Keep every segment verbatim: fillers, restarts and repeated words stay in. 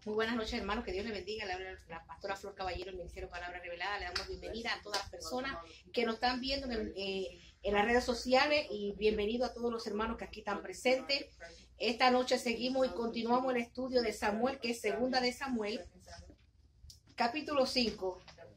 Muy buenas noches, hermanos, que Dios les bendiga. Le habla la pastora Flor Caballero, el Ministerio Palabra Revelada. Le damos bienvenida a todas las personas que nos están viendo en, el, eh, en las redes sociales y bienvenido a todos los hermanos que aquí están presentes. Esta noche seguimos y continuamos el estudio de Samuel, que es segunda de Samuel, capítulo cinco.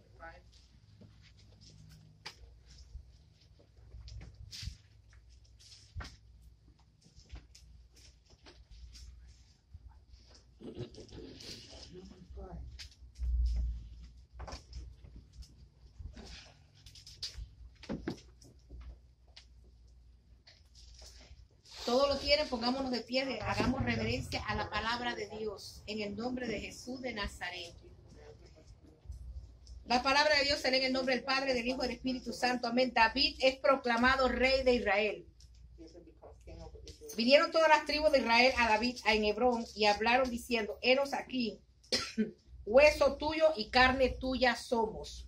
Todos lo tienen, pongámonos de pie, hagamos reverencia a la palabra de Dios en el nombre de Jesús de Nazaret. La palabra de Dios será en el nombre del Padre, del Hijo y del Espíritu Santo. Amén. David es proclamado rey de Israel. Vinieron todas las tribus de Israel a David en Hebrón y hablaron diciendo: henos aquí, hueso tuyo y carne tuya somos.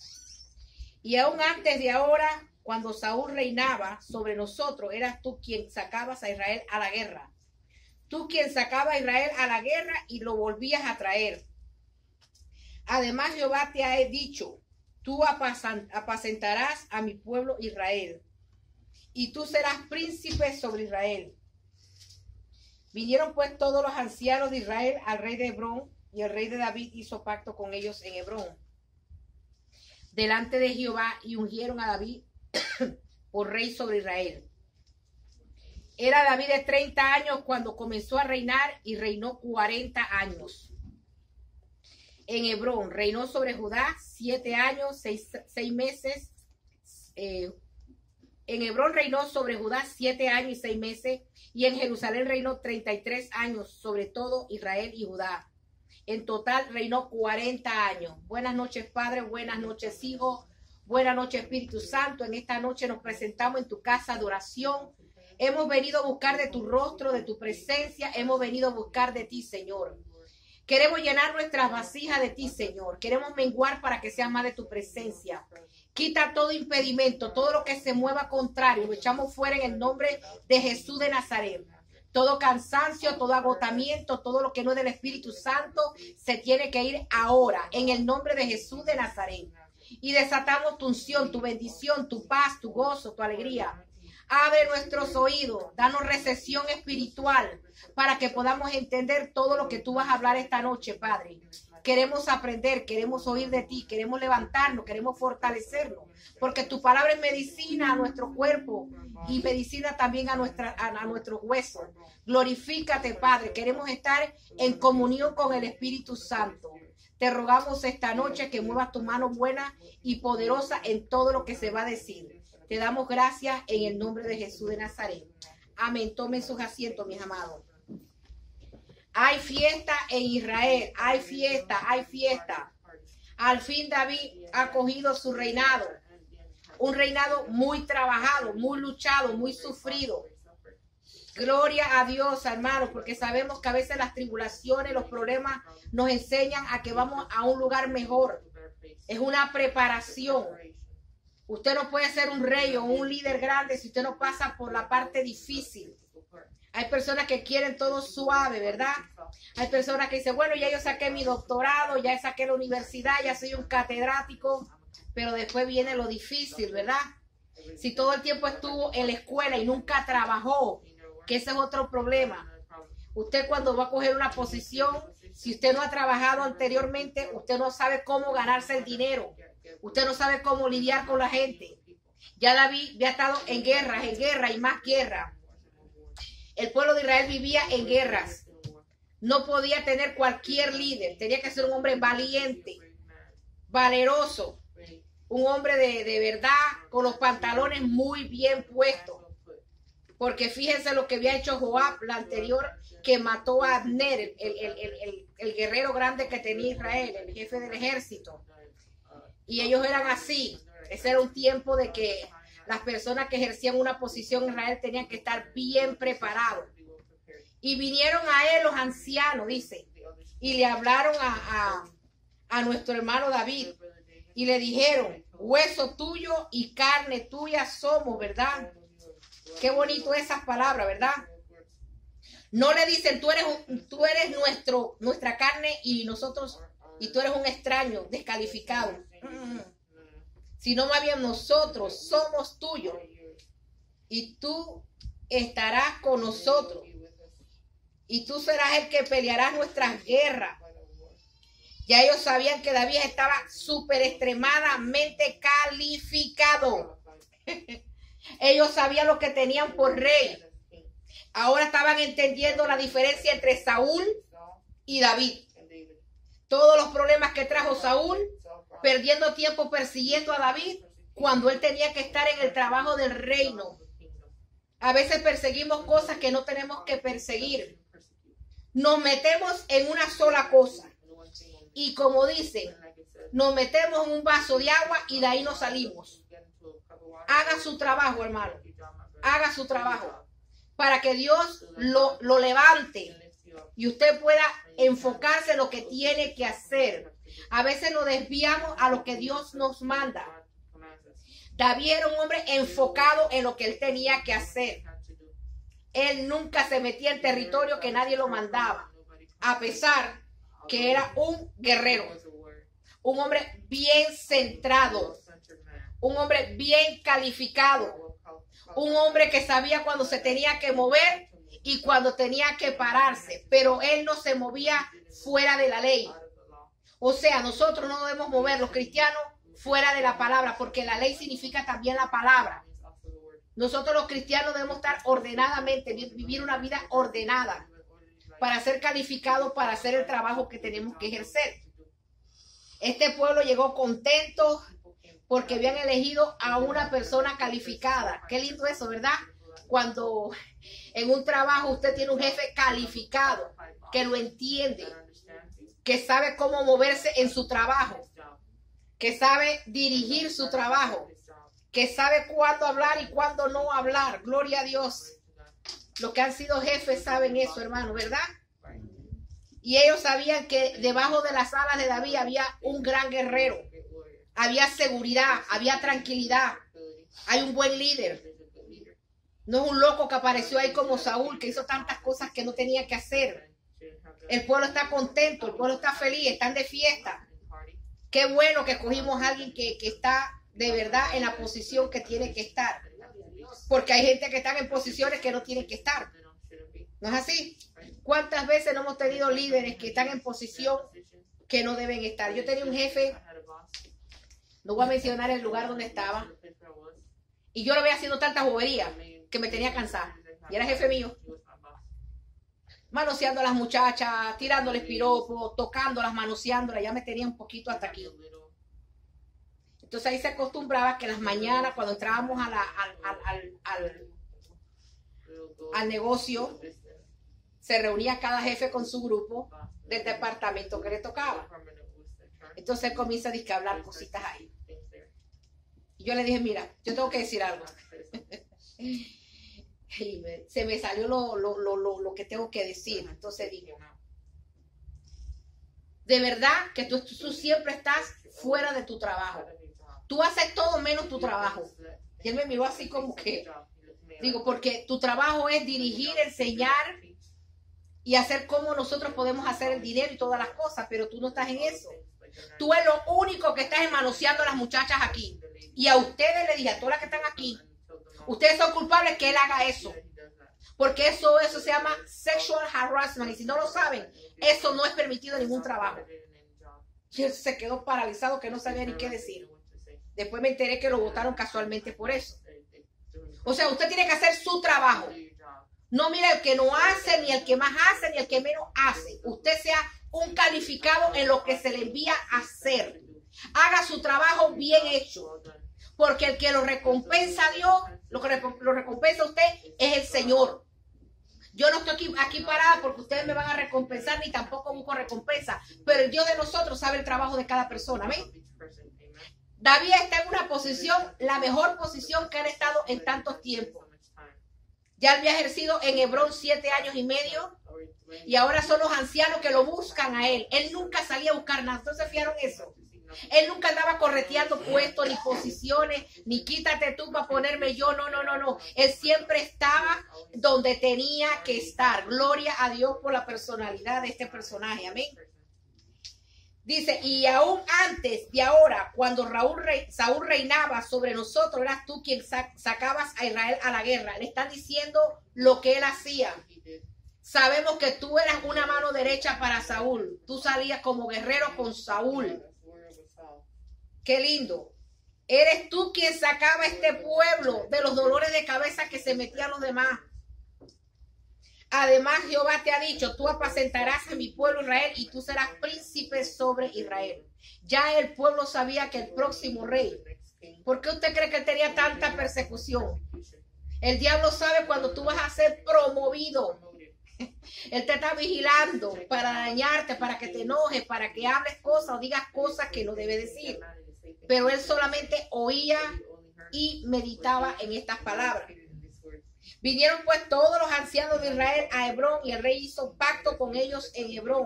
Y aún antes de ahora, cuando Saúl reinaba sobre nosotros, eras tú quien sacabas a Israel a la guerra. Tú quien sacaba a Israel a la guerra y lo volvías a traer. Además, Jehová te ha dicho: tú apacentarás a mi pueblo Israel, y tú serás príncipe sobre Israel. Vinieron pues todos los ancianos de Israel al rey de Hebrón, y el rey de David hizo pacto con ellos en Hebrón, delante de Jehová, y ungieron a David por rey sobre Israel. Era David de treinta años cuando comenzó a reinar y reinó cuarenta años. En Hebrón reinó sobre Judá siete años, seis, seis meses. Eh, en Hebrón reinó sobre Judá siete años y seis meses. Y en Jerusalén reinó treinta y tres años sobre todo Israel y Judá. En total reinó cuarenta años. Buenas noches, Padre. Buenas noches, Hijo. Buenas noches, Espíritu Santo. En esta noche nos presentamos en tu casa de oración. Hemos venido a buscar de tu rostro, de tu presencia. Hemos venido a buscar de ti, Señor. Queremos llenar nuestras vasijas de ti, Señor. Queremos menguar para que sea más de tu presencia. Quita todo impedimento, todo lo que se mueva contrario. Lo echamos fuera en el nombre de Jesús de Nazaret. Todo cansancio, todo agotamiento, todo lo que no es del Espíritu Santo se tiene que ir ahora en el nombre de Jesús de Nazaret. Y desatamos tu unción, tu bendición, tu paz, tu gozo, tu alegría. Abre nuestros oídos, danos recesión espiritual para que podamos entender todo lo que tú vas a hablar esta noche, Padre. Queremos aprender, queremos oír de ti, queremos levantarnos, queremos fortalecernos, porque tu palabra es medicina a nuestro cuerpo y medicina también a, nuestra, a, a nuestros huesos. Glorifícate, Padre. Queremos estar en comunión con el Espíritu Santo. Te rogamos esta noche que muevas tu mano buena y poderosa en todo lo que se va a decir. Te damos gracias en el nombre de Jesús de Nazaret. Amén. Tomen sus asientos, mis amados. Hay fiesta en Israel, hay fiesta, hay fiesta. Al fin David ha cogido su reinado. Un reinado muy trabajado, muy luchado, muy sufrido. Gloria a Dios, hermanos, porque sabemos que a veces las tribulaciones, los problemas nos enseñan a que vamos a un lugar mejor. Es una preparación. Usted no puede ser un rey o un líder grande si usted no pasa por la parte difícil. Hay personas que quieren todo suave, ¿verdad? Hay personas que dicen, bueno, ya yo saqué mi doctorado, ya saqué la universidad, ya soy un catedrático, pero después viene lo difícil, ¿verdad? Si todo el tiempo estuvo en la escuela y nunca trabajó, que ese es otro problema. Usted cuando va a coger una posición, si usted no ha trabajado anteriormente, usted no sabe cómo ganarse el dinero. Usted no sabe cómo lidiar con la gente. Ya David ya ha estado en guerras, en guerra y más guerra. El pueblo de Israel vivía en guerras. No podía tener cualquier líder. Tenía que ser un hombre valiente, valeroso, un hombre de, de verdad, con los pantalones muy bien puestos. Porque fíjense lo que había hecho Joab, la anterior, que mató a Abner, el, el, el, el, el guerrero grande que tenía Israel, el jefe del ejército. Y ellos eran así. Ese era un tiempo de que las personas que ejercían una posición en Israel tenían que estar bien preparados. Y vinieron a él los ancianos, dice, y le hablaron a, a, a nuestro hermano David. Y le dijeron, hueso tuyo y carne tuya somos, ¿verdad? Qué bonito esas palabras, ¿verdad? No le dicen, tú eres, un, tú eres nuestro, nuestra carne y nosotros, y tú eres un extraño, descalificado. Mm. Sino más bien nosotros somos tuyos y tú estarás con nosotros y tú serás el que peleará nuestras guerras. Ya ellos sabían que David estaba súper extremadamente calificado. Ellos sabían lo que tenían por rey. Ahora estaban entendiendo la diferencia entre Saúl y David. Todos los problemas que trajo Saúl, perdiendo tiempo persiguiendo a David, cuando él tenía que estar en el trabajo del reino. A veces perseguimos cosas que no tenemos que perseguir. Nos metemos en una sola cosa. Y como dicen, nos metemos en un vaso de agua y de ahí no salimos. Haga su trabajo, hermano. Haga su trabajo. Para que Dios lo, lo levante y usted pueda enfocarse en lo que tiene que hacer. A veces nos desviamos a lo que Dios nos manda. David era un hombre enfocado en lo que él tenía que hacer. Él nunca se metía en territorio que nadie lo mandaba, a pesar que era un guerrero, un hombre bien centrado, un hombre bien calificado, un hombre que sabía cuando se tenía que mover y cuando tenía que pararse, pero él no se movía fuera de la ley. O sea, nosotros no debemos mover, los cristianos, fuera de la palabra, porque la ley significa también la palabra. Nosotros los cristianos debemos estar ordenadamente, vivir una vida ordenada para ser calificados para hacer el trabajo que tenemos que ejercer. Este pueblo llegó contento porque habían elegido a una persona calificada. Qué lindo eso, ¿verdad? Cuando en un trabajo usted tiene un jefe calificado, que lo entiende, que sabe cómo moverse en su trabajo, que sabe dirigir su trabajo, que sabe cuándo hablar y cuándo no hablar. Gloria a Dios. Los que han sido jefes saben eso, hermano, ¿verdad? Y ellos sabían que debajo de las alas de David había un gran guerrero. Había seguridad, había tranquilidad. Hay un buen líder. No es un loco que apareció ahí como Saúl, que hizo tantas cosas que no tenía que hacer. El pueblo está contento, el pueblo está feliz, están de fiesta. Qué bueno que escogimos a alguien que, que está de verdad en la posición que tiene que estar. Porque hay gente que está en posiciones que no tienen que estar. ¿No es así? ¿Cuántas veces no hemos tenido líderes que están en posición que no deben estar? Yo tenía un jefe, no voy a mencionar el lugar donde estaba, y yo lo veía haciendo tanta bobería que me tenía cansada. Y era jefe mío. Manoseando a las muchachas, tirándoles piropos, tocándolas, manoseándolas, ya me tenía un poquito hasta aquí. Entonces ahí se acostumbraba que las mañanas cuando entrábamos a la, al, al, al, al, al negocio, se reunía cada jefe con su grupo del departamento que le tocaba. Entonces él comienza a hablar cositas ahí. Y yo le dije, mira, yo tengo que decir algo. Y me, se me salió lo, lo, lo, lo, lo que tengo que decir. Entonces digo, de verdad que tú, tú siempre estás fuera de tu trabajo. Tú haces todo menos tu trabajo. Y él me miró así como que, digo, porque tu trabajo es dirigir, enseñar y hacer cómo nosotros podemos hacer el dinero y todas las cosas, pero tú no estás en eso. Tú eres lo único que estás manoseando a las muchachas aquí. Y a ustedes le dije, a todas las que están aquí, ustedes son culpables que él haga eso. Porque eso, eso se llama sexual harassment. Y si no lo saben, eso no es permitido en ningún trabajo. Y él se quedó paralizado que no sabía ni qué decir. Después me enteré que lo votaron casualmente por eso. O sea, usted tiene que hacer su trabajo. No mire el que no hace, ni el que más hace, ni el que menos hace. Usted sea un calificado en lo que se le envía a hacer. Haga su trabajo bien hecho. Porque el que lo recompensa a Dios, lo que lo recompensa a usted es el Señor. Yo no estoy aquí, aquí parada porque ustedes me van a recompensar, ni tampoco busco recompensa. Pero el Dios de nosotros sabe el trabajo de cada persona. Amén. David está en una posición, la mejor posición que han estado en tantos tiempos. Ya había ejercido en Hebrón siete años y medio. Y ahora son los ancianos que lo buscan a él. Él nunca salía a buscar nada. ¿Ustedes se fijaron eso? Él nunca andaba correteando puestos, ni posiciones, ni quítate tú para ponerme yo. No, no, no, no. Él siempre estaba donde tenía que estar. Gloria a Dios por la personalidad de este personaje. Amén. Dice, y aún antes de ahora, cuando Raúl rey, Saúl reinaba sobre nosotros, eras tú quien sac, sacabas a Israel a la guerra. Le están diciendo lo que él hacía. Sabemos que tú eras una mano derecha para Saúl. Tú salías como guerrero con Saúl. Qué lindo. Eres tú quien sacaba a este pueblo de los dolores de cabeza que se metían los demás. Además, Jehová te ha dicho, tú apacentarás a mi pueblo Israel y tú serás príncipe sobre Israel. Ya el pueblo sabía que el próximo rey. ¿Por qué usted cree que tenía tanta persecución? El diablo sabe cuando tú vas a ser promovido. Él te está vigilando para dañarte, para que te enojes, para que hables cosas o digas cosas que no debe decir. Pero él solamente oía y meditaba en estas palabras. Vinieron pues todos los ancianos de Israel a Hebrón y el rey hizo pacto con ellos en Hebrón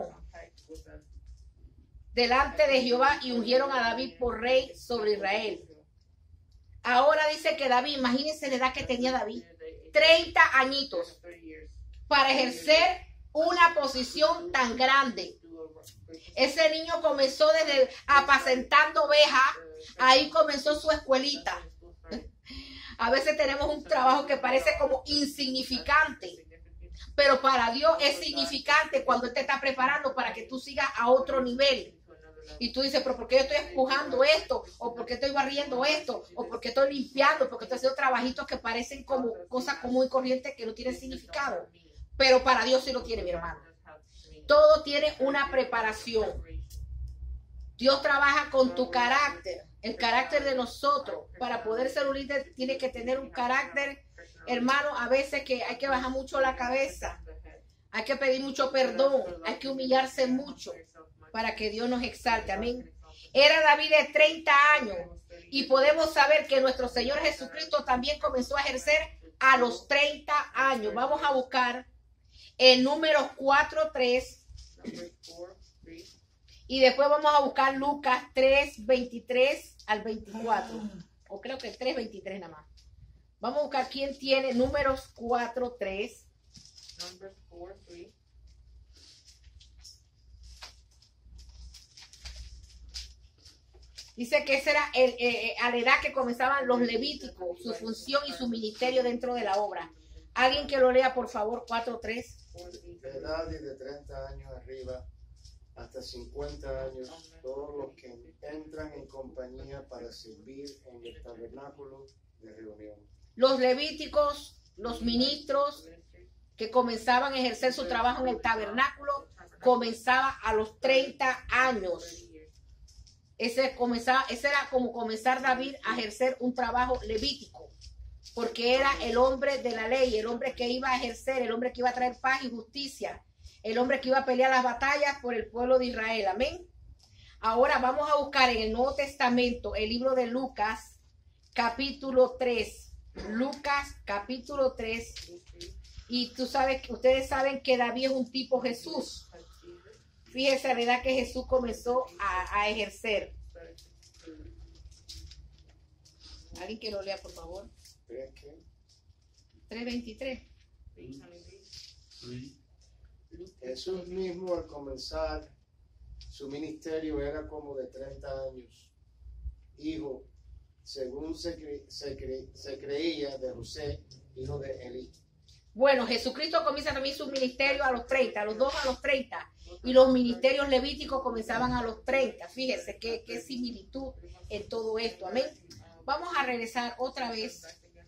delante de Jehová y ungieron a David por rey sobre Israel. Ahora dice que David, imagínense la edad que tenía David, treinta añitos para ejercer una posición tan grande. Ese niño comenzó desde apacentando ovejas, ahí comenzó su escuelita. A veces tenemos un trabajo que parece como insignificante, pero para Dios es significante cuando Él te está preparando para que tú sigas a otro nivel. Y tú dices, pero ¿por qué yo estoy empujando esto? ¿O por qué estoy barriendo esto? ¿O por qué estoy limpiando? Porque estoy haciendo trabajitos que parecen como cosas común y corriente que no tienen significado. Pero para Dios sí lo tiene, mi hermano. Todo tiene una preparación. Dios trabaja con tu carácter, el carácter de nosotros. Para poder ser un líder tiene que tener un carácter, hermano, a veces que hay que bajar mucho la cabeza. Hay que pedir mucho perdón, hay que humillarse mucho para que Dios nos exalte. Amén. Era David de treinta años y podemos saber que nuestro Señor Jesucristo también comenzó a ejercer a los treinta años. Vamos a buscar el número cuatro tres y después vamos a buscar Lucas tres veintitrés al veinticuatro, o creo que tres veintitrés nada más. Vamos a buscar quién tiene números cuatro tres. Dice que esa era el, eh, a la edad que comenzaban los levíticos, su función y su ministerio dentro de la obra. Alguien que lo lea, por favor, cuatro tres. De edad y de treinta años arriba hasta cincuenta años, todos los que entran en compañía para servir en el tabernáculo de reunión. Los levíticos, los ministros que comenzaban a ejercer su trabajo en el tabernáculo, comenzaba a los treinta años. Ese, comenzaba, ese era como comenzar David a ejercer un trabajo levítico, porque era el hombre de la ley, el hombre que iba a ejercer, el hombre que iba a traer paz y justicia, el hombre que iba a pelear las batallas por el pueblo de Israel. Amén. Ahora vamos a buscar en el Nuevo Testamento el libro de Lucas, capítulo tres. Lucas, capítulo tres. Y tú sabes, ustedes saben que David es un tipo Jesús. Fíjese la edad que Jesús comenzó a, a ejercer. ¿Alguien que lo lea, por favor? tres veintitrés. Jesús mismo al comenzar su ministerio era como de treinta años. Hijo, según se, cre se, cre se creía, de José, hijo de Elí. Bueno, Jesucristo comienza también su ministerio a los treinta, los dos a los treinta. Y los ministerios levíticos comenzaban a los treinta. Fíjese qué, qué similitud en todo esto. Amén. Vamos a regresar otra vez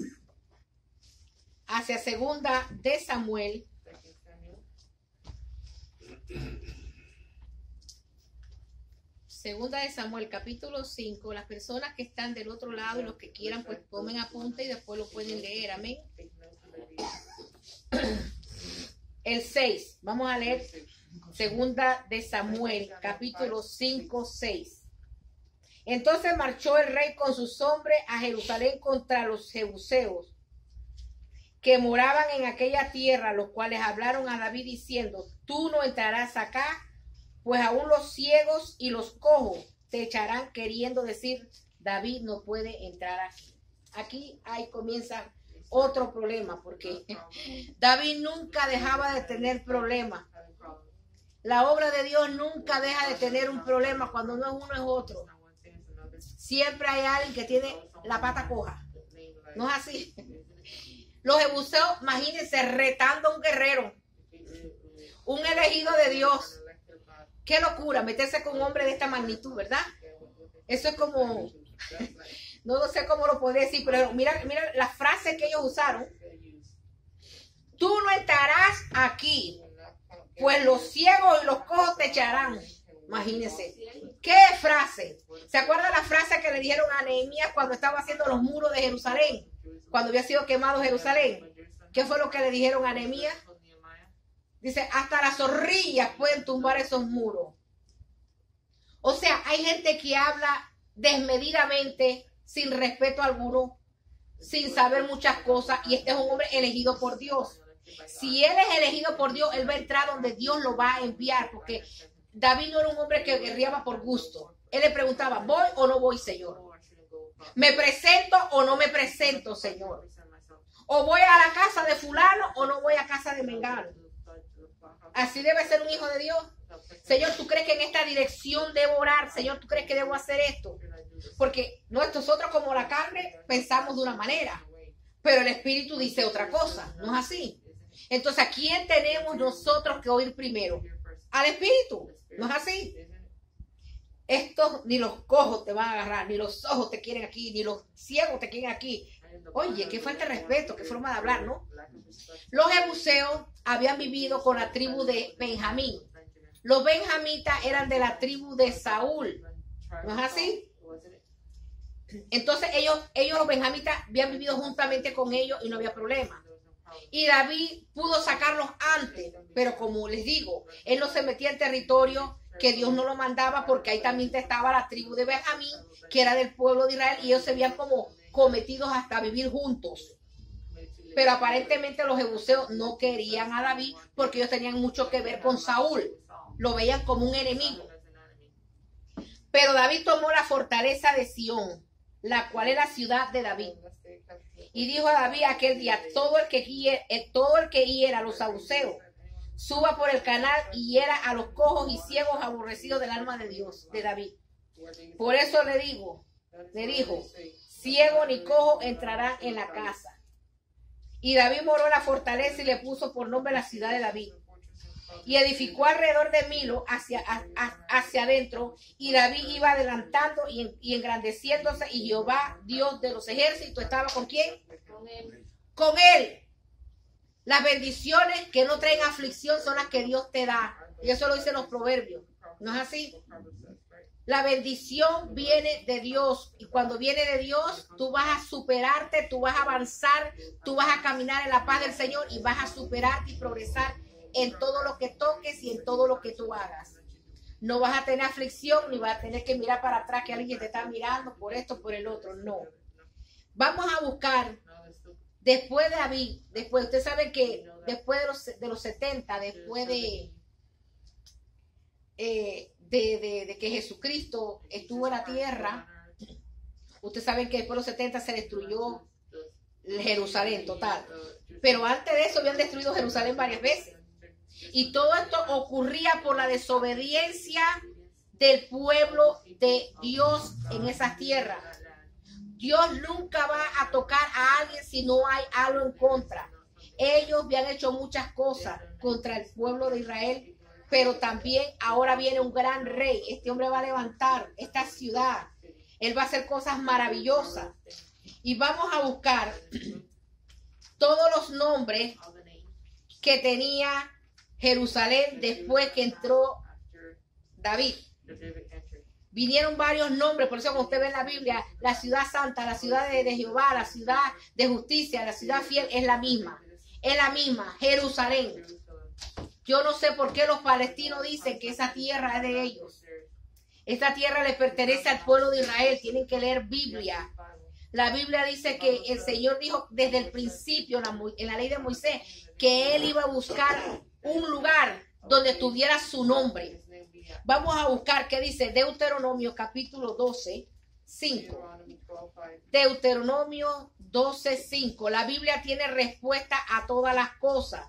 hacia segunda de Samuel. Segunda de Samuel, capítulo cinco. Las personas que están del otro lado y los que quieran, pues tomen apunte y después lo pueden leer. Amén. El seis. Vamos a leer segunda de Samuel, capítulo cinco, seis. Entonces marchó el rey con sus hombres a Jerusalén contra los jebuseos que moraban en aquella tierra, los cuales hablaron a David diciendo: tú no entrarás acá, pues aún los ciegos y los cojos te echarán, queriendo decir, David no puede entrar aquí. Aquí ahí comienza otro problema, porque David nunca dejaba de tener problemas. La obra de Dios nunca deja de tener un problema, cuando no es uno es otro. Siempre hay alguien que tiene la pata coja. No es así. Los jebuseos, imagínense, retando a un guerrero, un elegido de Dios. Qué locura meterse con un hombre de esta magnitud, ¿verdad? Eso es como, no sé cómo lo podría decir, pero mira, mira las frases que ellos usaron. Tú no estarás aquí, pues los ciegos y los cojos te echarán. Imagínense. ¿Qué frase? ¿Se acuerdan la frase que le dijeron a Nehemías cuando estaba haciendo los muros de Jerusalén? Cuando había sido quemado Jerusalén. ¿Qué fue lo que le dijeron a Nehemías? Dice, hasta las zorrillas pueden tumbar esos muros. O sea, hay gente que habla desmedidamente, sin respeto alguno, sin saber muchas cosas, y este es un hombre elegido por Dios. Si él es elegido por Dios, él va a entrar donde Dios lo va a enviar, porque David no era un hombre que guerreaba por gusto. Él le preguntaba, ¿voy o no voy, Señor? ¿Me presento o no me presento, Señor? ¿O voy a la casa de fulano o no voy a casa de mengano? Así debe ser un hijo de Dios. Señor, ¿tú crees que en esta dirección debo orar? Señor, ¿tú crees que debo hacer esto? Porque nosotros como la carne pensamos de una manera, pero el Espíritu dice otra cosa. ¿No es así? Entonces, ¿a quién tenemos nosotros que oír primero? Al Espíritu. ¿No es así? Estos ni los cojos te van a agarrar, ni los ojos te quieren aquí, ni los ciegos te quieren aquí. Oye, qué falta de respeto, qué forma de hablar, ¿no? Los jebuseos habían vivido con la tribu de Benjamín. Los benjamitas eran de la tribu de Saúl. ¿No es así? Entonces ellos, ellos los benjamitas habían vivido juntamente con ellos y no había problema. Y David pudo sacarlos antes, pero como les digo, él no se metía en territorio que Dios no lo mandaba, porque ahí también estaba la tribu de Benjamín, que era del pueblo de Israel, y ellos se veían como cometidos hasta vivir juntos. Pero aparentemente los jebuseos no querían a David, porque ellos tenían mucho que ver con Saúl, lo veían como un enemigo. Pero David tomó la fortaleza de Sión, la cual es la ciudad de David. Y dijo a David aquel día, todo el que hiera, todo el que hiera a los saduceos, suba por el canal y hiera a los cojos y ciegos aborrecidos del alma de Dios, de David. Por eso le digo, le dijo, ciego ni cojo entrarán en la casa. Y David moró en la fortaleza y le puso por nombre la ciudad de David. Y edificó alrededor de Milo hacia, hacia, hacia adentro, y David iba adelantando y, y engrandeciéndose, y Jehová, Dios de los ejércitos, estaba ¿con quién? Con él. Con él. Las bendiciones que no traen aflicción son las que Dios te da. Y eso lo dicen los proverbios. ¿No es así? La bendición viene de Dios. Y cuando viene de Dios, tú vas a superarte, tú vas a avanzar, tú vas a caminar en la paz del Señor y vas a superarte y progresar en todo lo que toques y en todo lo que tú hagas. No vas a tener aflicción, ni vas a tener que mirar para atrás que alguien te está mirando por esto, por el otro. No. Vamos a buscar después de David, después, ustedes saben que después de los, de los setenta, después de, eh, de, de, de que Jesucristo estuvo en la tierra, ustedes saben que después de los setenta se destruyó Jerusalén total. Pero antes de eso habían destruido Jerusalén varias veces. Y todo esto ocurría por la desobediencia del pueblo de Dios en esas tierras. Dios nunca va a tocar a alguien si no hay algo en contra. Ellos habían hecho muchas cosas contra el pueblo de Israel, pero también ahora viene un gran rey. Este hombre va a levantar esta ciudad. Él va a hacer cosas maravillosas. Y vamos a buscar todos los nombres que tenía Jerusalén después que entró David. Vinieron varios nombres, por eso como usted ve en la Biblia, la ciudad santa, la ciudad de, de Jehová, la ciudad de justicia, la ciudad fiel, es la misma. Es la misma, Jerusalén. Yo no sé por qué los palestinos dicen que esa tierra es de ellos. Esta tierra le pertenece al pueblo de Israel. Tienen que leer Biblia. La Biblia dice que el Señor dijo desde el principio en la, en la ley de Moisés que Él iba a buscar un lugar donde tuviera su nombre. Vamos a buscar qué dice Deuteronomio capítulo doce, cinco. Deuteronomy twelve five. Deuteronomio doce, cinco. La Biblia tiene respuesta a todas las cosas.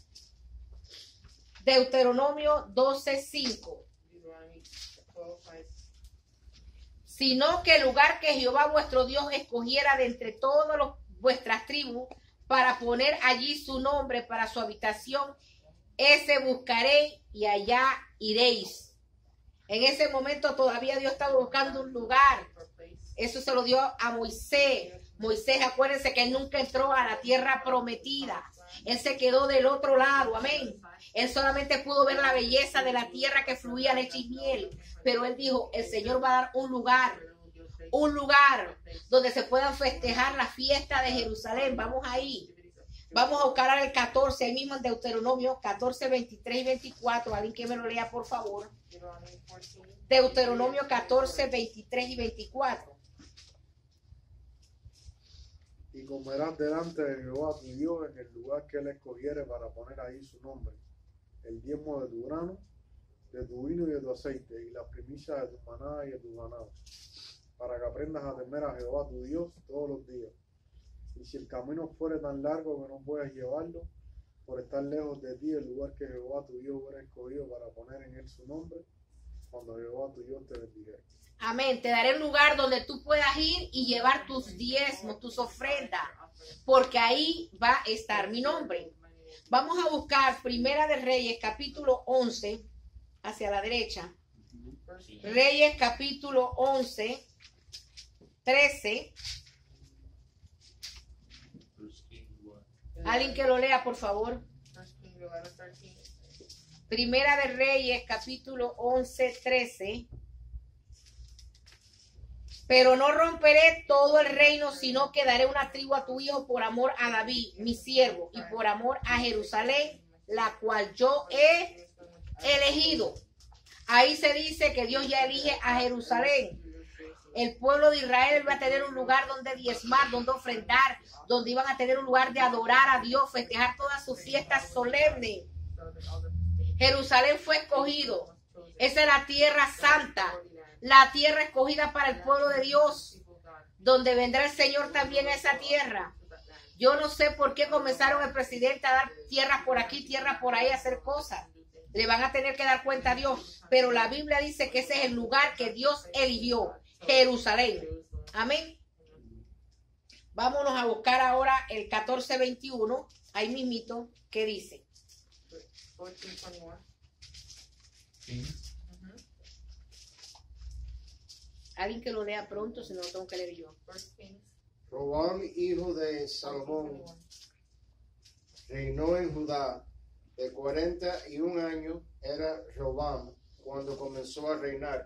Deuteronomio doce, cinco. Deuteronomy twelve five. Sino que el lugar que Jehová vuestro Dios escogiera de entre todas los- vuestras tribus para poner allí su nombre para su habitación, ese buscaréis y allá iréis. En ese momento todavía Dios estaba buscando un lugar. Eso se lo dio a Moisés. Moisés, acuérdense que él nunca entró a la tierra prometida. Él se quedó del otro lado, amén. Él solamente pudo ver la belleza de la tierra que fluía leche y miel. Pero él dijo, el Señor va a dar un lugar, un lugar donde se puedan festejar la fiesta de Jerusalén. Vamos ahí. Vamos a buscar el catorce, ahí mismo en Deuteronomio catorce, veintitrés y veinticuatro. Alguien que me lo lea, por favor. Deuteronomy fourteen. Deuteronomio catorce, veintitrés y veinticuatro. Y comerás delante de Jehová tu Dios en el lugar que él escogiere para poner ahí su nombre, el diezmo de tu grano, de tu vino y de tu aceite, y las primicias de tu manada y de tu ganado, para que aprendas a temer a Jehová tu Dios todos los días. Y si el camino fuere tan largo que no puedas llevarlo, por estar lejos de ti el lugar que Jehová tu Dios hubiera escogido para poner en él su nombre, cuando Jehová tu Dios te bendiga. Amén. Te daré un lugar donde tú puedas ir y llevar tus diezmos, tus ofrendas, porque ahí va a estar mi nombre. Vamos a buscar Primera de Reyes, capítulo once, hacia la derecha. Reyes, capítulo once, trece. Alguien que lo lea, por favor. First Kings eleven thirteen. Primera de Reyes, capítulo once, trece. Pero no romperé todo el reino, sino que daré una tribu a tu hijo por amor a David, mi siervo, y por amor a Jerusalén, la cual yo he elegido. Ahí se dice que Dios ya elige a Jerusalén. El pueblo de Israel va a tener un lugar donde diezmar, donde ofrendar, donde iban a tener un lugar de adorar a Dios, festejar todas sus fiestas solemnes. Jerusalén fue escogido. Esa es la tierra santa, la tierra escogida para el pueblo de Dios, donde vendrá el Señor también a esa tierra. Yo no sé por qué comenzaron el presidente a dar tierras por aquí, tierras por ahí, a hacer cosas. Le van a tener que dar cuenta a Dios. Pero la Biblia dice que ese es el lugar que Dios eligió, Jerusalén. Amén. Vámonos a buscar ahora el catorce veintiuno, ahí mismito, ¿qué dice? fourteen twenty-one. Alguien que lo lea pronto, si no lo tengo que leer yo. First Kings Roboam, hijo de Salomón, reinó en Judá. De cuarenta y un años era Roboam cuando comenzó a reinar.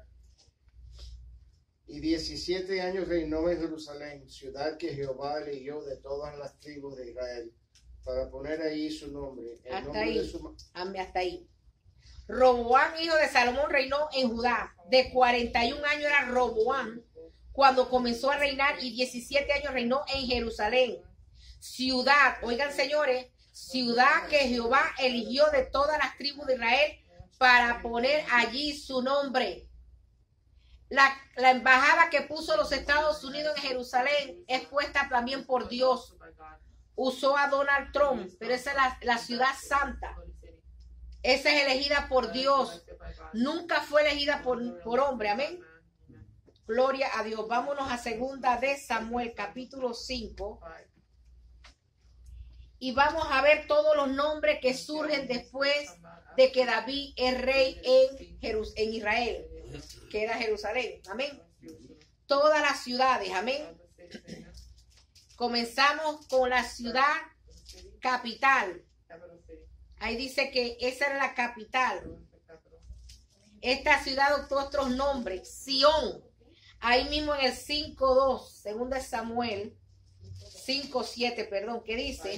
Y diecisiete años reinó en Jerusalén, ciudad que Jehová eligió de todas las tribus de Israel, para poner ahí su nombre. El Hasta nombre ahí. de su, Amén, hasta ahí. Roboam, hijo de Salomón, reinó en Judá. De cuarenta y un años era Roboam cuando comenzó a reinar, y diecisiete años reinó en Jerusalén. Ciudad, oigan señores, ciudad que Jehová eligió de todas las tribus de Israel para poner allí su nombre. La, la embajada que puso los Estados Unidos en Jerusalén es puesta también por Dios. Usó a Donald Trump, pero esa es la, la ciudad santa. Esa es elegida por Dios. Nunca fue elegida por, por hombre. Amén. Gloria a Dios. Vámonos a segunda de Samuel, capítulo cinco. Y vamos a ver todos los nombres que surgen después de que David es rey en, Jerus en Israel, que era Jerusalén. Amén. Todas las ciudades. Amén. Comenzamos con la ciudad capital. Ahí dice que esa era la capital. Esta ciudad adoptó otros nombres. Sión. Ahí mismo en el cinco dos, segunda de Samuel, cinco siete, perdón, ¿qué dice?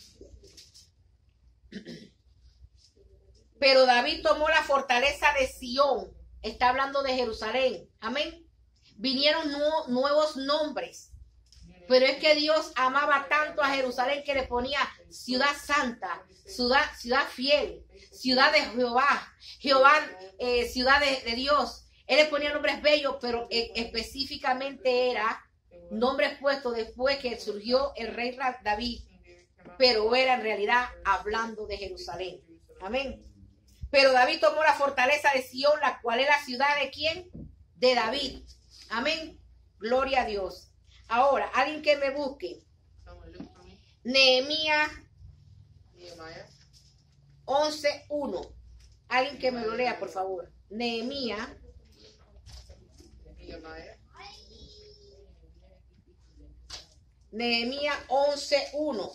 Pero David tomó la fortaleza de Sión. Está hablando de Jerusalén. Amén. Vinieron nu nuevos nombres. Pero es que Dios amaba tanto a Jerusalén que le ponía ciudad santa, ciudad, ciudad fiel, ciudad de Jehová, Jehová, eh, ciudad de, de Dios. Él le ponía nombres bellos, pero eh, específicamente era nombres puestos después que surgió el rey David, pero era en realidad hablando de Jerusalén. Amén. Pero David tomó la fortaleza de Sión, la cual es la ciudad de ¿quién? De David. Amén. Gloria a Dios. Ahora, alguien que me busque. Nehemías once uno. Alguien que me lo lea, por favor. Nehemías. Nehemías once uno.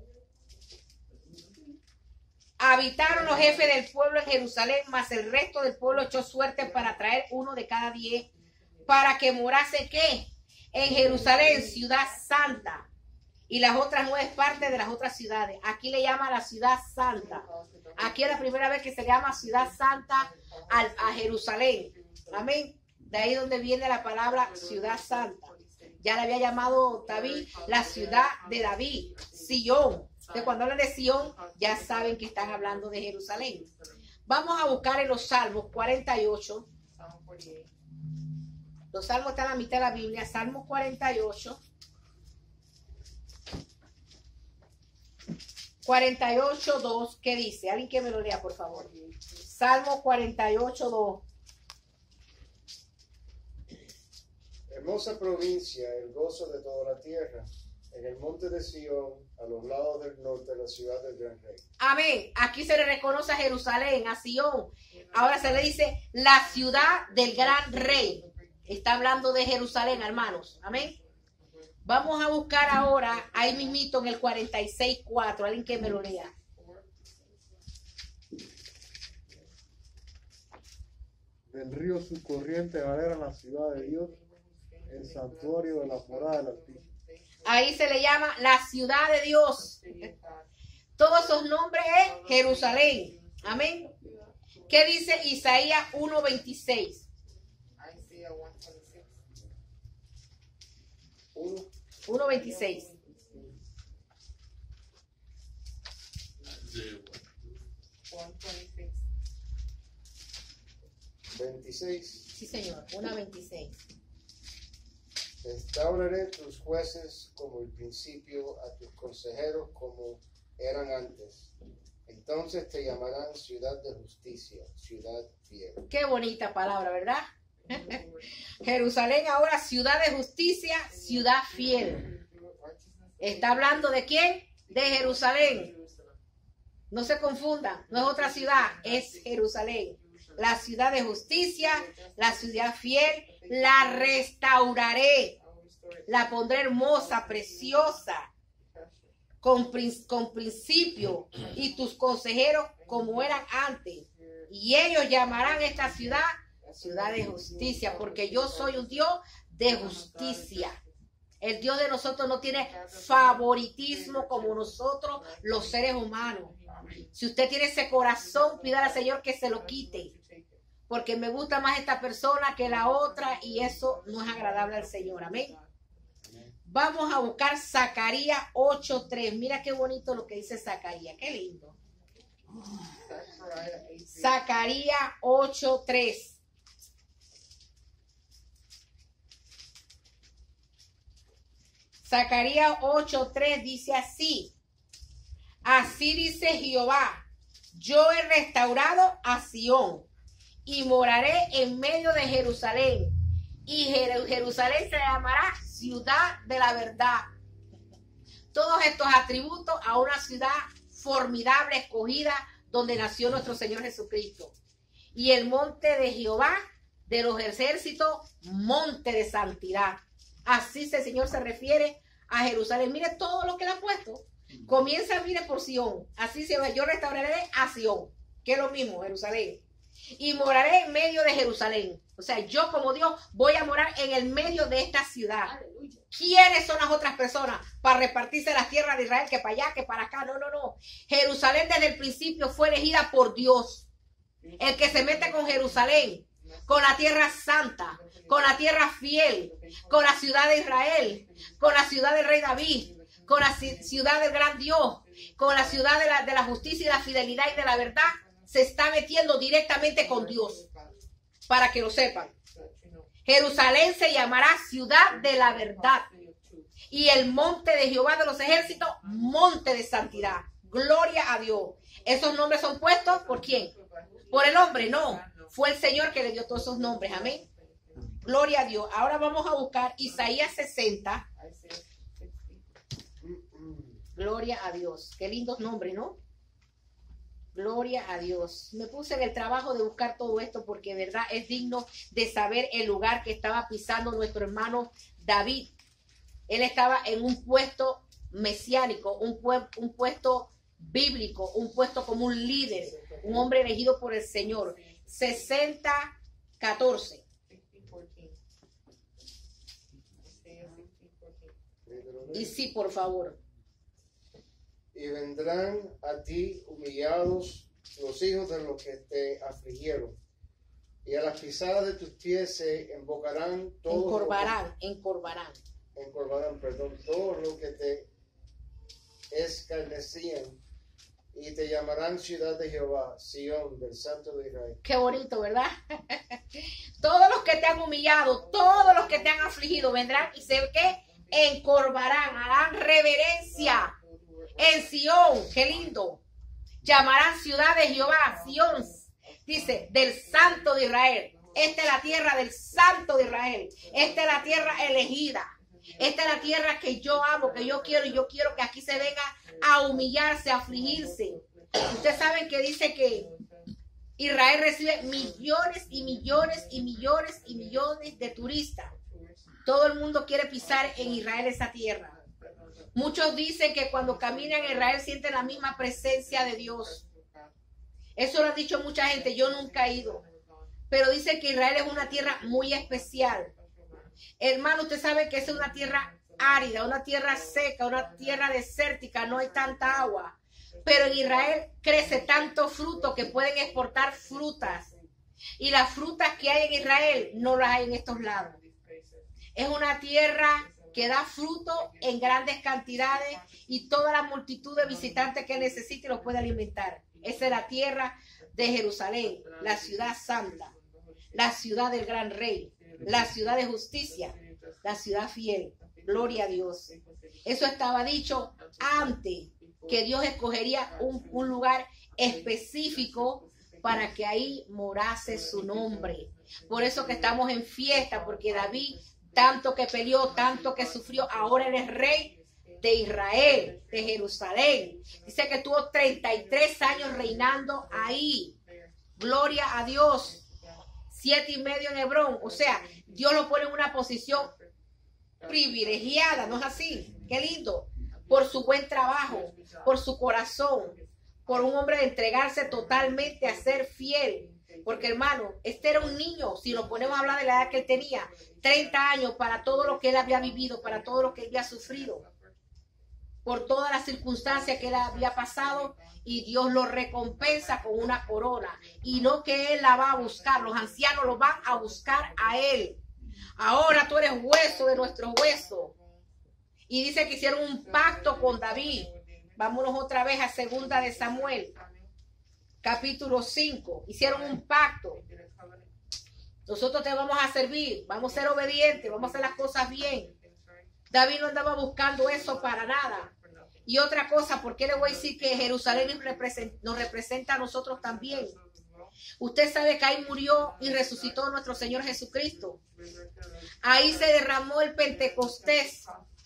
Habitaron los jefes del pueblo en Jerusalén, mas el resto del pueblo echó suerte para traer uno de cada diez, para que morase ¿qué? En Jerusalén, ciudad santa, y las otras nueve partes de las otras ciudades. Aquí le llama la ciudad santa. Aquí es la primera vez que se le llama ciudad santa a, a Jerusalén. Amén. De ahí donde viene la palabra ciudad santa. Ya le había llamado David la ciudad de David, Sión. De cuando hablan de Sión, ya saben que están hablando de Jerusalén. Vamos a buscar en los Salmos cuarenta y ocho. Los Salmos están a la mitad de la Biblia. Salmos cuarenta y ocho. cuarenta y ocho, dos. ¿Qué dice? Alguien que me lo lea, por favor. Salmo cuarenta y ocho, dos. Hermosa provincia, el gozo de toda la tierra. En el monte de Sión, a los lados del norte de la ciudad del gran rey. Amén. Aquí se le reconoce a Jerusalén, a Sión. Ahora se le dice la ciudad del gran rey. Está hablando de Jerusalén, hermanos. Amén. Vamos a buscar ahora, ahí mismito en el cuarenta y seis, cuatro. Alguien que me lo lea. Del río su corriente galera la ciudad de Dios, el santuario de la morada del Altísimo. Ahí se le llama la ciudad de Dios. Todos esos nombres es Jerusalén. Amén. ¿Qué dice Isaías uno veintiséis? uno veintiséis. veintiséis. Sí, señor. uno veintiséis. Restauraré tus jueces como el principio, a tus consejeros como eran antes. Entonces te llamarán ciudad de justicia, ciudad fiel. Qué bonita palabra, ¿verdad? Jerusalén ahora ciudad de justicia, ciudad fiel. ¿Está hablando de quién? De Jerusalén. No se confundan, no es otra ciudad, es Jerusalén. La ciudad de justicia, la ciudad fiel, la restauraré, la pondré hermosa, preciosa, con, con principio, y tus consejeros como eran antes. Y ellos llamarán esta ciudad ciudad de justicia, porque yo soy un Dios de justicia. El Dios de nosotros no tiene favoritismo como nosotros los seres humanos. Si usted tiene ese corazón, pídale al Señor que se lo quite, porque me gusta más esta persona que la otra, y eso no es agradable al Señor. Amén. Vamos a buscar Zacarías ocho tres. Mira qué bonito lo que dice Zacarías. Qué lindo. Zacarías ocho tres. Zacarías ocho tres dice así: así dice Jehová, yo he restaurado a Sión y moraré en medio de Jerusalén, y Jerusalén se llamará ciudad de la verdad. Todos estos atributos a una ciudad formidable, escogida, donde nació nuestro Señor Jesucristo. Y el monte de Jehová de los ejércitos, monte de santidad. Así el Señor se refiere a Jerusalén. Mire todo lo que le ha puesto. Comienza, mire, por Sión. Así se ve: yo restauraré a Sión, que es lo mismo, Jerusalén. Y moraré en medio de Jerusalén. O sea, yo como Dios voy a morar en el medio de esta ciudad. Aleluya. ¿Quiénes son las otras personas para repartirse las tierras de Israel? Que para allá, que para acá. No, no, no. Jerusalén desde el principio fue elegida por Dios. El que se mete con Jerusalén con la tierra santa, con la tierra fiel, con la ciudad de Israel, con la ciudad del rey David, con la ciudad del gran Dios, con la ciudad de la, de la justicia y la fidelidad y de la verdad. Se está metiendo directamente con Dios, para que lo sepan. Jerusalén se llamará ciudad de la verdad, y el monte de Jehová de los ejércitos, monte de santidad. Gloria a Dios. Esos nombres son puestos ¿por quién? Por el hombre, no. Fue el Señor que le dio todos esos nombres. Amén. Gloria a Dios. Ahora vamos a buscar Isaías sesenta. Gloria a Dios. Qué lindos nombres, ¿no? Gloria a Dios. Me puse en el trabajo de buscar todo esto porque de verdad es digno de saber el lugar que estaba pisando nuestro hermano David. Él estaba en un puesto mesiánico, un, pue un puesto bíblico, un puesto como un líder, un hombre elegido por el Señor. sesenta, catorce. Y sí, por favor. Y vendrán a ti humillados los hijos de los que te afligieron, y a las pisadas de tus pies se invocarán todos. Encorvarán, que, encorvarán. Encorvarán, perdón, todos los que te escarnecían, y te llamarán ciudad de Jehová, Sión, del Santo de Israel. Qué bonito, ¿verdad? Todos los que te han humillado, todos los que te han afligido, vendrán y se que encorvarán, harán reverencia en Sión. Qué lindo. Llamarán ciudad de Jehová, Sión, dice, del Santo de Israel. Esta es la tierra del Santo de Israel. Esta es la tierra elegida. Esta es la tierra que yo amo, que yo quiero, y yo quiero que aquí se venga a humillarse, a afligirse. Ustedes saben que dice que Israel recibe millones y millones y millones y millones de turistas. Todo el mundo quiere pisar en Israel esa tierra. Muchos dicen que cuando caminan en Israel sienten la misma presencia de Dios. Eso lo han dicho mucha gente. Yo nunca he ido. Pero dicen que Israel es una tierra muy especial. Hermano, usted sabe que es una tierra árida, una tierra seca, una tierra desértica, no hay tanta agua. Pero en Israel crece tanto fruto que pueden exportar frutas. Y las frutas que hay en Israel no las hay en estos lados. Es una tierra que da fruto en grandes cantidades y toda la multitud de visitantes que necesite los puede alimentar. Esa es la tierra de Jerusalén, la ciudad santa, la ciudad del gran rey, la ciudad de justicia, la ciudad fiel. Gloria a Dios. Eso estaba dicho antes, que Dios escogería un, un lugar específico para que ahí morase su nombre. Por eso que estamos en fiesta, porque David, tanto que peleó, tanto que sufrió, ahora él es rey de Israel, de Jerusalén. Dice que tuvo treinta y tres años reinando ahí. Gloria a Dios. Siete y medio en Hebrón. O sea, Dios lo pone en una posición privilegiada, ¿no es así? Qué lindo. Por su buen trabajo, por su corazón, por un hombre de entregarse totalmente a ser fiel. Porque, hermano, este era un niño, si lo ponemos a hablar de la edad que él tenía, treinta años, para todo lo que él había vivido, para todo lo que él había sufrido, por todas las circunstancias que él había pasado, y Dios lo recompensa con una corona. Y no que él la va a buscar, los ancianos lo van a buscar a él. Ahora tú eres hueso de nuestro hueso. Y dice que hicieron un pacto con David. Vámonos otra vez a segunda de Samuel, capítulo cinco. Hicieron un pacto. Nosotros te vamos a servir, vamos a ser obedientes, vamos a hacer las cosas bien. David no andaba buscando eso para nada. Y otra cosa, ¿por qué le voy a decir que Jerusalén nos representa, nos representa a nosotros también? Usted sabe que ahí murió y resucitó nuestro Señor Jesucristo. Ahí se derramó el Pentecostés.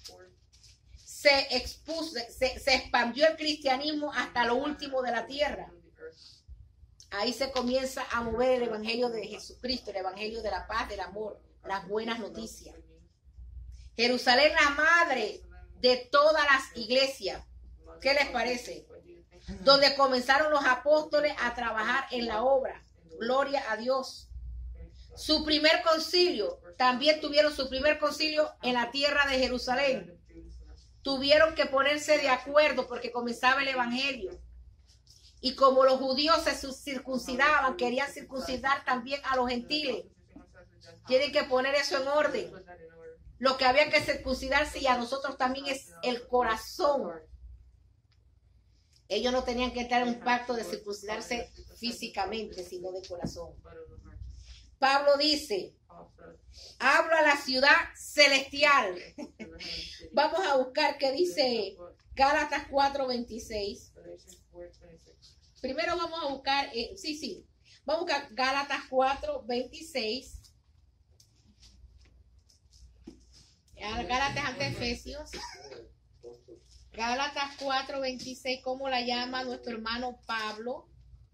Se expuso, se, se expandió el cristianismo hasta lo último de la tierra. Ahí se comienza a mover el evangelio de Jesucristo, el evangelio de la paz, del amor, las buenas noticias. Jerusalén, la madre de todas las iglesias. ¿Qué les parece? Donde comenzaron los apóstoles a trabajar en la obra. Gloria a Dios. Su primer concilio, también tuvieron su primer concilio en la tierra de Jerusalén. Tuvieron que ponerse de acuerdo porque comenzaba el evangelio. Y como los judíos se circuncidaban, querían circuncidar también a los gentiles. Tienen que poner eso en orden. Lo que había que circuncidarse y a nosotros también es el corazón. Ellos no tenían que entrar en un pacto de circuncidarse físicamente, sino de corazón. Pablo dice, hablo a la ciudad celestial. Vamos a buscar qué dice Gálatas cuatro veintiséis. Primero vamos a buscar, eh, sí, sí, vamos a buscar Gálatas cuatro veintiséis. Gálatas ante Efesios. Gálatas cuatro veintiséis, ¿cómo la llama nuestro hermano Pablo?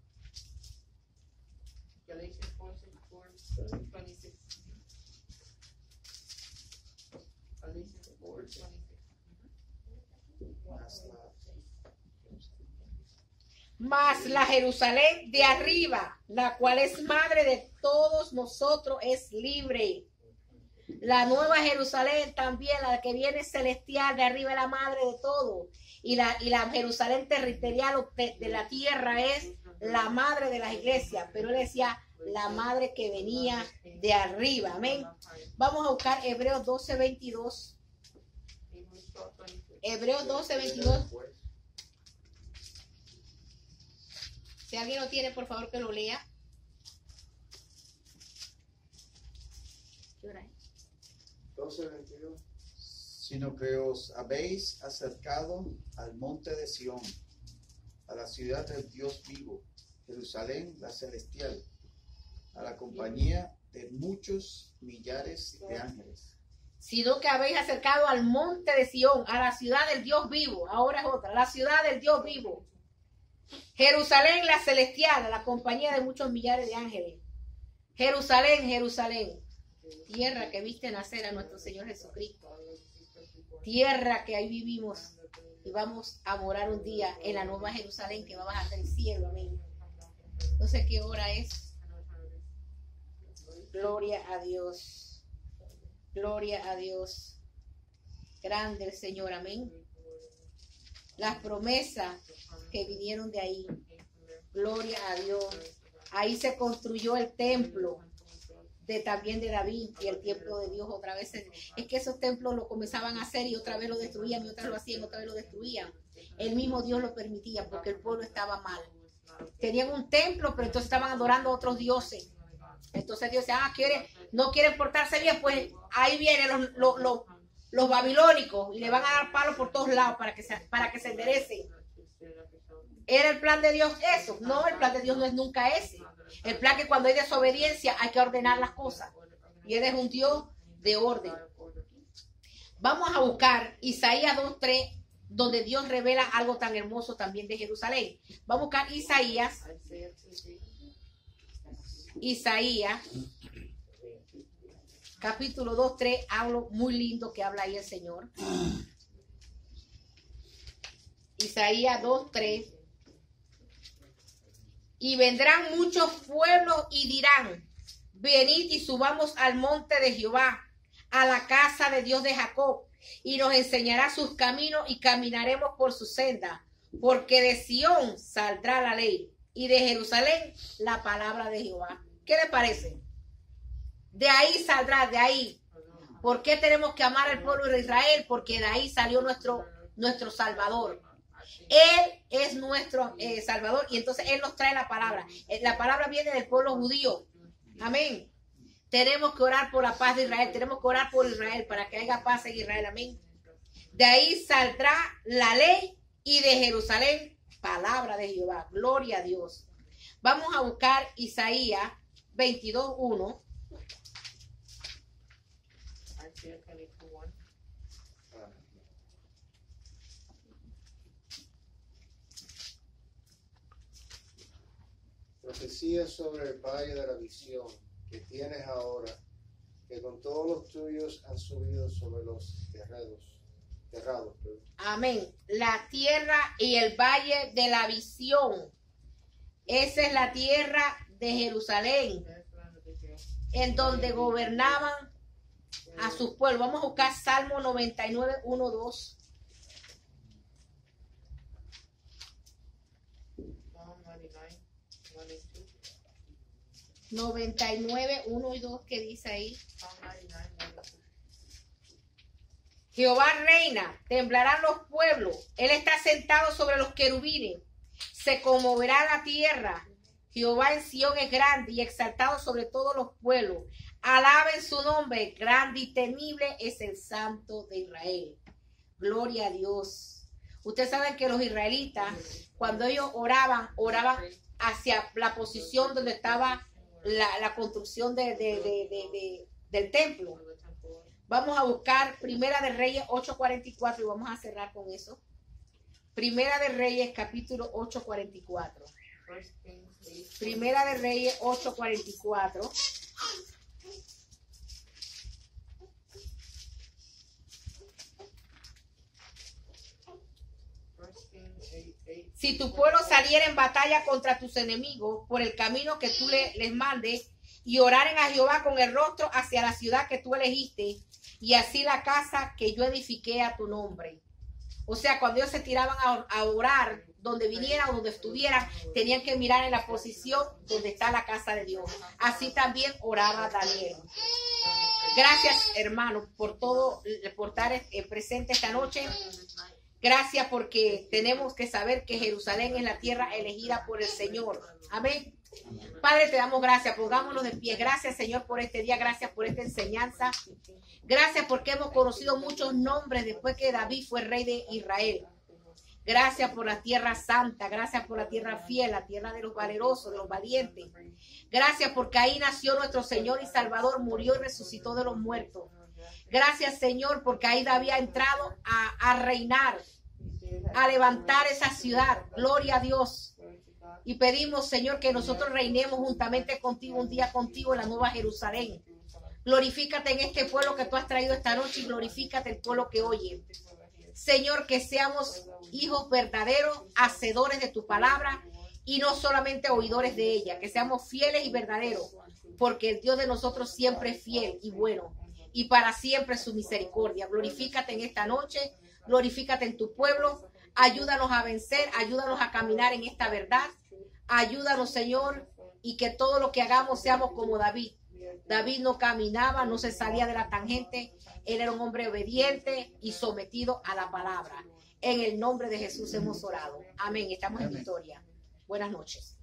Mas la Jerusalén de arriba, la cual es madre de todos nosotros, es libre. La nueva Jerusalén también, la que viene celestial, de arriba es la madre de todo. Y la, y la Jerusalén territorial de, de la tierra es la madre de las iglesias. Pero él decía la madre que venía de arriba. Amén. Vamos a buscar Hebreos doce veintidós. Hebreos doce veintidós. Si alguien lo tiene, por favor que lo lea. ¿Qué hora es? doce veintidós. Sino que os habéis acercado al monte de Sión, a la ciudad del Dios vivo, Jerusalén la celestial, a la compañía de muchos millares de ángeles. Sino que habéis acercado al monte de Sión, a la ciudad del Dios vivo. Ahora es otra, la ciudad del Dios vivo. Jerusalén la celestial, a la compañía de muchos millares de ángeles. Jerusalén, Jerusalén, tierra que viste nacer a nuestro Señor Jesucristo. Tierra que ahí vivimos y vamos a morar un día en la nueva Jerusalén que va a bajar del cielo. Amén. No sé qué hora es. Gloria a Dios. Gloria a Dios. Grande el Señor. Amén. Las promesas que vinieron de ahí. Gloria a Dios. Ahí se construyó el templo de también de David y el templo de Dios otra vez. Es que esos templos lo comenzaban a hacer y otra vez lo destruían y otra vez lo hacían, otra vez lo destruían. El mismo Dios lo permitía porque el pueblo estaba mal. Tenían un templo, pero entonces estaban adorando a otros dioses. Entonces Dios decía, ah, quiere, no quieren portarse bien, pues ahí vienen los, los, los, los babilónicos y le van a dar palos por todos lados para que se, para que se enderecen. ¿Era el plan de Dios eso? No, el plan de Dios no es nunca ese. El plan que cuando hay desobediencia hay que ordenar las cosas. Y Él es un Dios de orden. Vamos a buscar Isaías dos tres, donde Dios revela algo tan hermoso también de Jerusalén. Vamos a buscar Isaías. Isaías. Capítulo dos tres, hablo muy lindo que habla ahí el Señor. Isaías dos tres. Y vendrán muchos pueblos y dirán, venid y subamos al monte de Jehová, a la casa de Dios de Jacob, y nos enseñará sus caminos y caminaremos por su senda, porque de Sión saldrá la ley y de Jerusalén la palabra de Jehová. ¿Qué le parece? De ahí saldrá, de ahí. ¿Por qué tenemos que amar al pueblo de Israel? Porque de ahí salió nuestro, nuestro Salvador. Él es nuestro eh, Salvador y entonces Él nos trae la palabra. La palabra viene del pueblo judío. Amén. Tenemos que orar por la paz de Israel. Tenemos que orar por Israel para que haya paz en Israel. Amén. De ahí saldrá la ley y de Jerusalén palabra de Jehová. Gloria a Dios. Vamos a buscar Isaías veintidós uno. Profecía sobre el valle de la visión que tienes ahora, que con todos los tuyos han subido sobre los terrados. terrados perdón. Amén. La tierra y el valle de la visión. Esa es la tierra de Jerusalén, en donde gobernaban a sus pueblos. Vamos a buscar Salmo noventa y nueve, uno, dos. noventa y nueve, uno y dos, que dice ahí. Psalm ninety-nine, one and two. Jehová reina, temblarán los pueblos. Él está sentado sobre los querubines. Se conmoverá la tierra. Jehová en Sión es grande y exaltado sobre todos los pueblos. Alaben su nombre. Grande y temible es el Santo de Israel. Gloria a Dios. Ustedes saben que los israelitas, cuando ellos oraban, oraban hacia la posición donde estaba la, la construcción de, de, de, de, de, del templo. Vamos a buscar Primera de Reyes ocho cuarenta y cuatro y vamos a cerrar con eso. Primera de Reyes capítulo ocho cuarenta y cuatro. First Kings eight. Primera de Reyes ocho cuarenta y cuatro. First Kings eight, eight. Si tu pueblo saliera en batalla contra tus enemigos por el camino que tú le, les mandes y oraren a Jehová con el rostro hacia la ciudad que tú elegiste y así la casa que yo edifiqué a tu nombre. O sea, cuando ellos se tiraban a, a orar, donde vinieran o donde estuvieran, tenían que mirar en la posición donde está la casa de Dios. Así también oraba Daniel. Gracias, hermano, por todo, por estar eh, presente esta noche. Gracias porque tenemos que saber que Jerusalén es la tierra elegida por el Señor. Amén. Padre, te damos gracias. Pongámonos de pie. Gracias, Señor, por este día. Gracias por esta enseñanza. Gracias porque hemos conocido muchos nombres después que David fue rey de Israel. Gracias por la tierra santa. Gracias por la tierra fiel, la tierra de los valerosos, de los valientes. Gracias porque ahí nació nuestro Señor y Salvador, murió y resucitó de los muertos. Gracias, Señor, porque ahí David ha entrado a, a reinar, a levantar esa ciudad. Gloria a Dios. Y pedimos, Señor, que nosotros reinemos juntamente contigo, un día contigo en la Nueva Jerusalén. Glorifícate en este pueblo que tú has traído esta noche y glorifícate el pueblo que oye. Señor, que seamos hijos verdaderos, hacedores de tu palabra y no solamente oidores de ella. Que seamos fieles y verdaderos, porque el Dios de nosotros siempre es fiel y bueno. Y para siempre su misericordia. Glorifícate en esta noche, glorifícate en tu pueblo. Ayúdanos a vencer, ayúdanos a caminar en esta verdad. Ayúdanos, Señor, y que todo lo que hagamos seamos como David. David no caminaba, no se salía de la tangente. Él era un hombre obediente y sometido a la palabra. En el nombre de Jesús hemos orado. Amén. Estamos en victoria. Buenas noches.